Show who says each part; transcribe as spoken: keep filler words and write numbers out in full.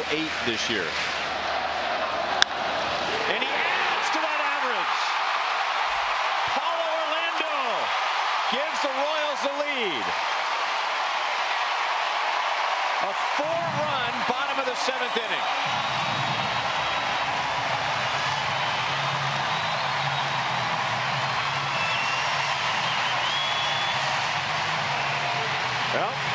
Speaker 1: eight this year. And he adds to that average. Paulo Orlando gives the Royals the lead. A four-run bottom of the seventh inning. Well,